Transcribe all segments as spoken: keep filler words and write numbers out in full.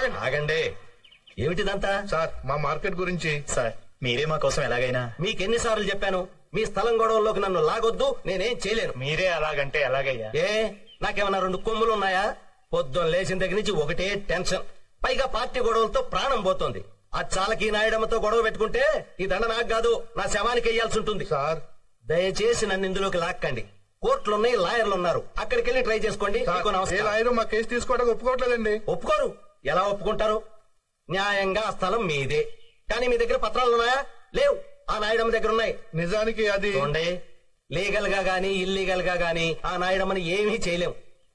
ఆగండి ఆగండి ఏమిటిదంతా? సార్ మా మార్కెట్ గురించి. సార్ మీరే మా కోసం ఎలాగైనా. మీకెన్నిసార్లు చెప్పాను మీ స్థలం గొడవల్లోకి నన్ను లాగొద్దు, నేనేం చేయలేను. మీరే అలాగంటే ఎలాగయ్యా? ఏ నాకేమన్నా రెండు కొమ్ములు ఉన్నాయా? పొద్దున్న లేచిన దగ్గర నుంచి ఒకటే టెన్షన్, పైగా పార్టీ గొడవలతో ప్రాణం పోతుంది. ఆ చాలకి నాయడమ్మతో గొడవ పెట్టుకుంటే ఈ దండ నాకు కాదు నా శవానికి వెయ్యాల్సి ఉంటుంది. సార్ దయచేసి నన్ను ఇందులోకి లాక్కండి. కోర్టులున్నాయి, లాయర్లు ఉన్నారు, అక్కడికి వెళ్ళి ట్రై చేసుకోండి. ఏ లాయర్ మా కేసు తీసుకోవడానికి ఒప్పుకోవట్లేదండి. ఒప్పుకోరు? ఎలా ఒప్పుకుంటారు? న్యాయంగా ఆ స్థలం మీదే, కానీ మీ దగ్గర పత్రాలు ఉన్నాయా? లేవు. ఆ నాయడమ్మ దగ్గర ఉన్నాయి. నిజానికి అది చూడండి, లీగల్ గా గానీ ఇల్లీగల్ గా గానీ ఆ నాయడమ్మని ఏమీ చేయలేం.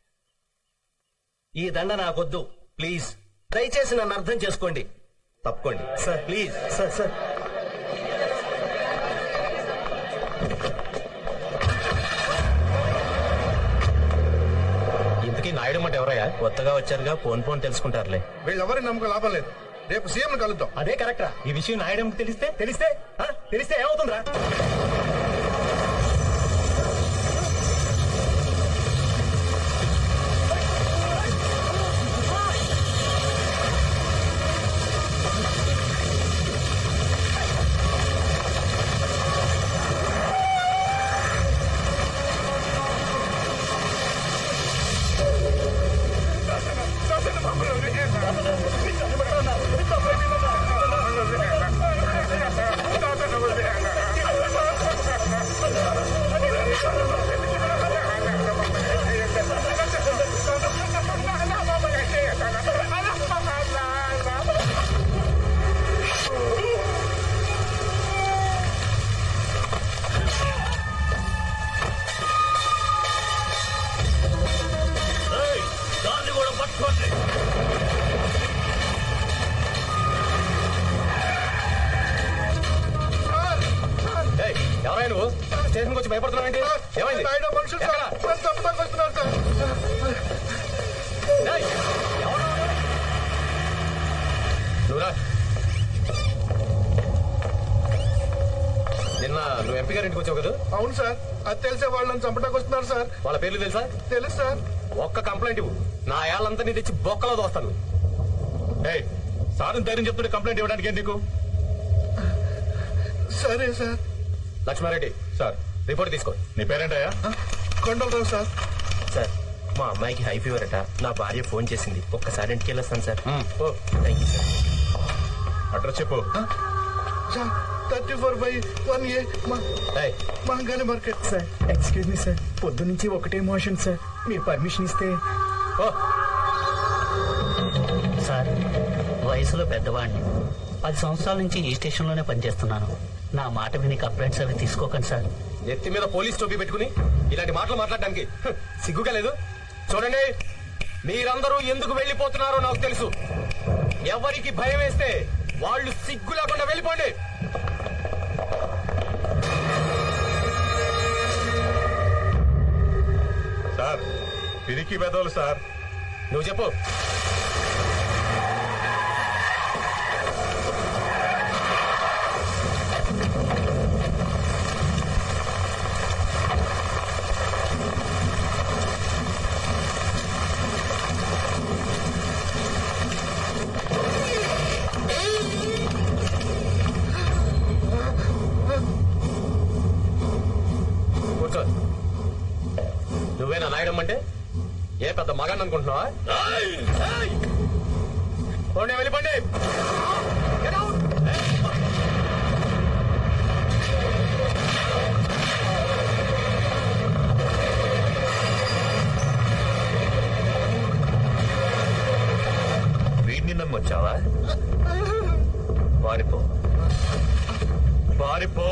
ఈ దండ నాకొద్దు, ప్లీజ్. దయచేసి నన్ను అర్థం చేసుకోండి. తప్పుకోండి సార్, ప్లీజ్. సార్ సార్ ఇంతకీ నాయడం అంటే ఎవరయ్యా? కొత్తగా వచ్చారుగా, పోన్ పోన్ తెలుసుకుంటారులే. వీళ్ళెవరి నమ్మకం లాభం లేదు. రేపు సీఎం కలుద్దాం. అదే కరెక్టరా? ఈ విషయం నాయడంకి తెలిస్తే తెలిస్తే ఆ? తెలిస్తే ఏమవుతుందిరా? ఎవరైనా నువ్వు స్టేషన్కి వచ్చి భయపడుతున్నావు? ఏమైంది? మనుషులు చంపడానికి వస్తున్నారు సార్. నువ్వురా. నిన్న నువ్వు ఎంపీ గారి ఇంటికి వచ్చావు కదా? అవును సార్, అది తెలిసే వాళ్ళని చంపడానికి వస్తున్నారు సార్. వాళ్ళ పేర్లు తెలుసా? తెలుసు సార్. ఒక్క కంప్లైంట్ ఇవ్వు, నా ఏళ్ళంతా నీ తెచ్చి బొక్కలో దోస్తాను. సార్ ధైర్యం చెప్తుంటే కంప్లైంట్ ఇవ్వడానికి ఏం నీకు? సరే సార్. లక్ష్మారెడ్డి సార్ రిపోర్ట్ తీసుకో. నీ పేరేంటయ్యా? కొండలరావు సార్. సార్ మా అమ్మాయికి హై ఫీవర్ అట, నా భార్య ఫోన్ చేసింది, ఒక్కసారి ఇంటికి వెళ్ళొస్తాను సార్. ఓ థ్యాంక్ యూ సార్. అడ్రస్ చెప్పు. Thirty four by one A ఏయ్, Mahankali market. Sir excuse me sir, పొద్దు నుంచి ఒకటే మోషన్ సార్, మీరు పర్మిషన్ ఇస్తే. ఓ సార్ వయసులో పెద్దవాడిని, పది సంవత్సరాల నుంచి ఈ స్టేషన్లోనే పనిచేస్తున్నాను. నా మాట విని కంప్లైంట్స్ అవి తీసుకోకండి సార్. ఎత్తి మీద పోలీస్ టోపీ పెట్టుకుని ఇలాంటి మాటలు మాట్లాడడానికి హ్, సిగ్గుగా లేదు? చూడండి, మీరందరూ ఎందుకు వెళ్ళిపోతున్నారో నాకు తెలుసు. ఎవరికి భయం వేస్తే వాళ్ళు సిగ్గు లేకుండా వెళ్ళిపోండి. సార్ పిరికి పెదవులు సార్. నువ్వు చెప్పు. కూర్చో. నువ్వేనా నాయడం అంటే? ఏ పెద్ద మగాన్ని అనుకుంటున్నావా? పోండి, వెళ్ళిపోండి. Get out. వీడిని నమ్మొచ్చావా? పారిపో పారిపో.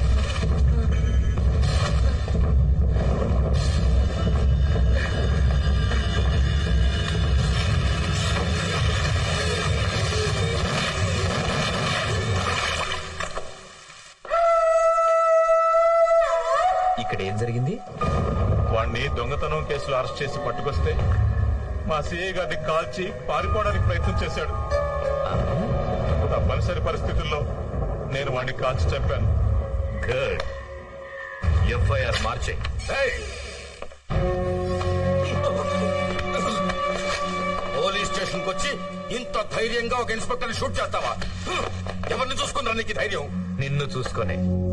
ఇక్కడ ఏం జరిగింది? వాణ్ణి దొంగతనం కేసులో అరెస్ట్ చేసి పట్టుకొస్తే మా సిఐ గారిని కాల్చి పారిపోవడానికి ప్రయత్నం చేశాడు. తప్పనిసరి పరిస్థితుల్లో నేను వాణ్ణి కాల్చి చంపాను. గుడ్. ఎఫ్ఐఆర్ మార్చే. పోలీస్ స్టేషన్ కు వచ్చి ఇంత ధైర్యంగా ఒక ఇన్స్పెక్టర్ షూట్ చేస్తావా? ఎవరిని చూసుకుంటారా నీకు ధైర్యం? నిన్ను చూసుకొని.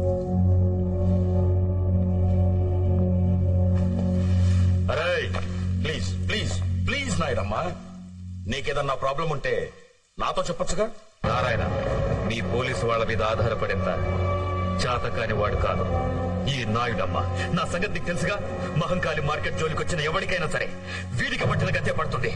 అరే ప్లీజ్ ప్లీజ్ ప్లీజ్ నాయుడమ్మా, నీకేదన్నా ప్రాబ్లం ఉంటే నాతో చెప్పొచ్చుగా. నారాయణ, మీ పోలీసు వాళ్ళ మీద ఆధారపడేంత చాతకాని వాడు కాదు ఈ నాయుడమ్మ. నా సంగతి నీకు తెలుసుగా. మహంకాళి మార్కెట్ జోలికి వచ్చిన ఎవరికైనా సరే వీడికి పట్టిన గతే పడుతుంది.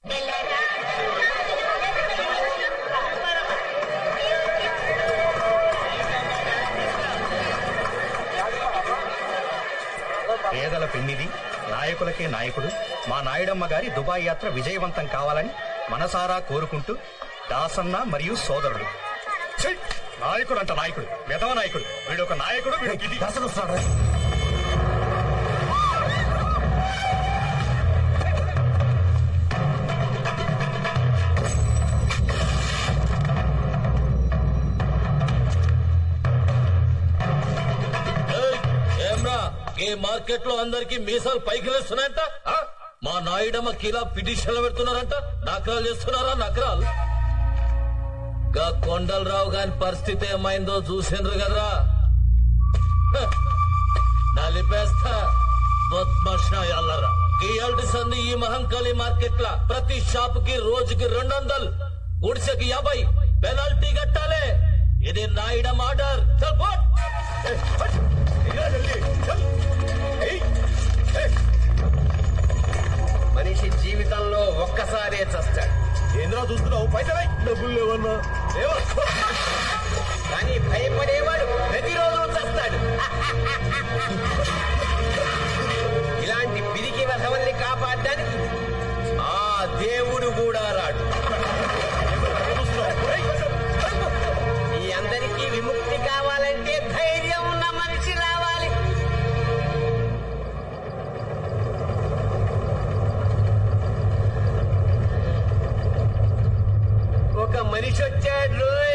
పేదల పెన్నిది, నాయకులకే నాయకుడు మా నాయుడమ్మ గారి దుబాయ్ యాత్ర విజయవంతం కావాలని మనసారా కోరుకుంటూ దాసన్న మరియు సోదరుడు. నాయకుడు అంట నాయకుడు, వెధవ నాయకుడు. వీడు ఒక నాయకుడు. వీడికి దర్శనం వస్తాడు. ఏమ్రా, ఈ మార్కెట్ లో అందరికి మీసాలు పైకి లేస్తున్నాయంట. మా నాయుడమ్మ కిలా పిటిషన్లు పెడుతున్నారంట. నకరాలు చేస్తున్నారా? నకరాలు. గా కొండలరావు గాని పరిస్థితి ఏమైందో చూసిండ్రు కదరా. నలిపేస్తా బొత్మషాయాలరా. ఇయాల్టి సంది ఈ మహంకాళి మార్కెట్ లా ప్రతి షాప్ కి రోజుకి రెండు వందలు, గుడిసెకి యాభై పెనాల్టీ కట్టాలి. ఇది నాయుడమ్మ ఆర్డర్. మనిషి జీవితంలో ఒక్కసారే చస్తాడు. ఏంద్రా చూస్తున్నావు? పైసలై డబ్బులు లేవన్నా. కానీ భయపడేవాడు ప్రతిరోజు చస్తాడు. ఇలాంటి పిరికి వెధవల్ని కాపాడడానికి ఆ దేవుడు కూడా రాడు. ఈ అందరికీ విముక్తి కావాలంటే ధైర్యం ఉన్న మనిషి రావాలి. ఒక మనిషి వచ్చాడు రోయ్.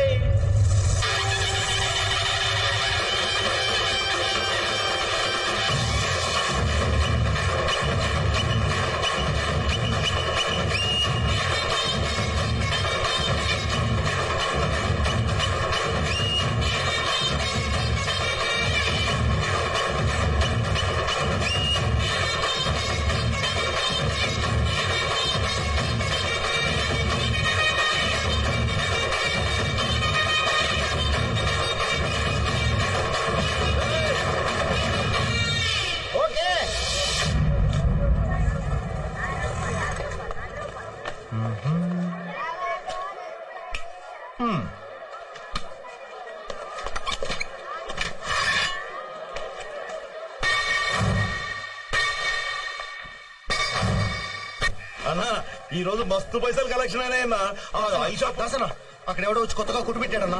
అన్నా, ఈ రోజు మస్తు పైసలు కలెక్షన్ అయినాయన్నా. ఈ షాప్ దర్శన అక్కడ ఎవడో వచ్చి కొత్తగా కుట్టు పెట్టాడన్నా.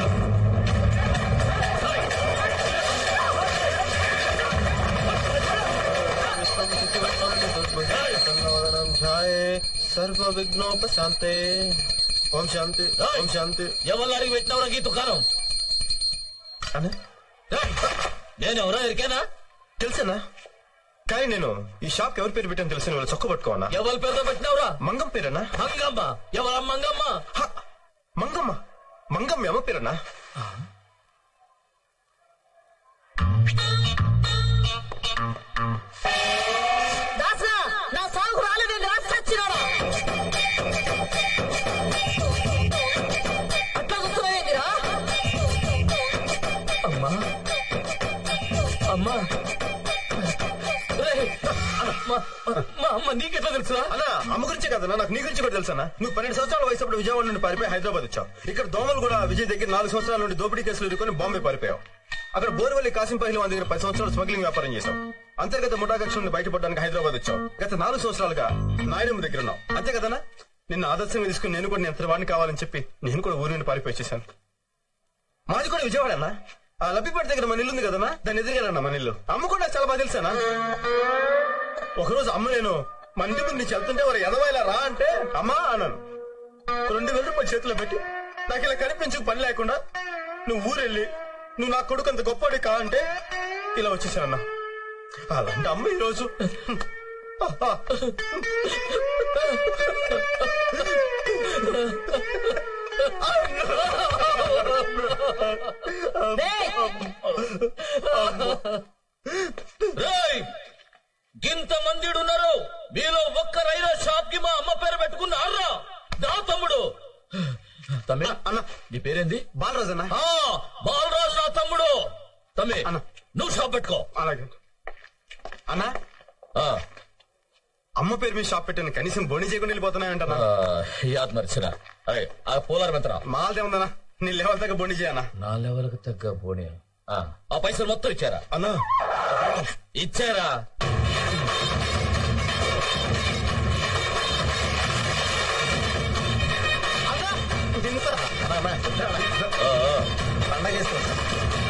సర్వ విఘ్నోపశాంతే. ఓం శాంతి, ఓం శాంతి. ఎవరు అడిగి పెట్టినవరా ఈ దుకాణం? నేను ఎవరో ఎరికేనా? తెలుసన్నా, కానీ నేను ఈ షాప్ ఎవరి పేరు పెట్టాను తెలిసిన వాళ్ళు చొక్క పట్టుకోనా? ఎవరి పేరుతో పెట్టినవరా? మంగం పేరన్నా. మంగమ్మ? ఎవరా మంగమ్మ? మంగమ్మ మంగమ్మ ఎమ్మ పేరన్నా? నా సాగు రాలేదండి, చచ్చినాడా? అట్లా చూస్తున్నాయేంటిరా? అమ్మా అమ్మా మా అమ్మ నీకెట్లా తెలుసురా? అన్నా, అమ్మ గురించే కదన్నా, నాకు నీ గురించి కూడా తెలుసా? నువ్వు పన్నెండు సంవత్సరాల వయసు అప్పుడు విజయవాడ నుండి పారిపోయి హైదరాబాద్ వచ్చావు. ఇక్కడ దోమలు కూడా విజయ్ దగ్గర నాలుగు సంవత్సరాల నుండి దోపిడీ కేసులు ఎదుర్కొని బాంబే పారిపోయావు. అక్కడ బోర్వల్లి కాసిం పహిల్వాన్ దగ్గర పది సంవత్సరాలు స్మగ్లింగ్ వ్యాపారం చేశావు. అంతర్గత ముఠాకక్ష నుండి బయటపడడానికి హైదరాబాద్ వచ్చావు. గత నాలుగు సంవత్సరాలుగా నాయుడమ్మ దగ్గర ఉన్నావు. అంతే కదన్నా? నిన్ను ఆదర్శంగా తీసుకుని నేను కూడా ఎంత వాడిని కావాలని చెప్పి నేను కూడా ఊరి నుండి పారిపోయి వచ్చేసాను. మాది కూడా విజయవాడ అన్నా. ఆ లబ్బిపేట దగ్గర మన ఇల్లు ఉంది కదన్నా, దాన్ని ఎదురుగానన్నా మన ఇల్లు. అమ్మ కూడా చాలా బాగా తెలుసానా? ఒకరోజు అమ్మ నేను మన ఇంటి ముందు నుంచి వెళ్తుంటే వారు ఎదవాయిలా రా అంటే అమ్మా అన్నాను. రెండు వేల రూపాయలు చేతిలో పెట్టి నాకు ఇలా కనిపించు పని లేకుండా నువ్వు ఊరెళ్ళి నువ్వు నా కొడుకు అంత గొప్పవాడి కా అంటే ఇలా వచ్చేసానన్నా. అలాంటి అమ్మ ఈరోజు గింత మంది ఉన్నారు, మీలో ఒక్కరైనా షాప్ కి మా అమ్మ పేరు పెట్టుకున్నారా? దా తమ్ముడు. తమ్మి అన్న నీ పేరేంది? బాలరాజు అన్న. బాలరాజు నా తమ్ముడు. తమ్మి అన్న నువ్వు షాప్ పెట్టుకో. అలాగే అన్న. అమ్మ పేరు మీ షాప్ పెట్టాను, కనీసం బోని చేయకుండా వెళ్ళిపోతున్నాయంటన్నా. యాద్ మర్చిన ఆ పోలారం ఎంతరా? మాదే ఉందన్నా, నీ లెవెల్ తగ్గ బోని చేయన్నా. నా లెవెల్ కి తగ్గ బోని. ఆ పైసలు మొత్తం ఇచ్చారా? అన్నా ఇచ్చారా? పండగ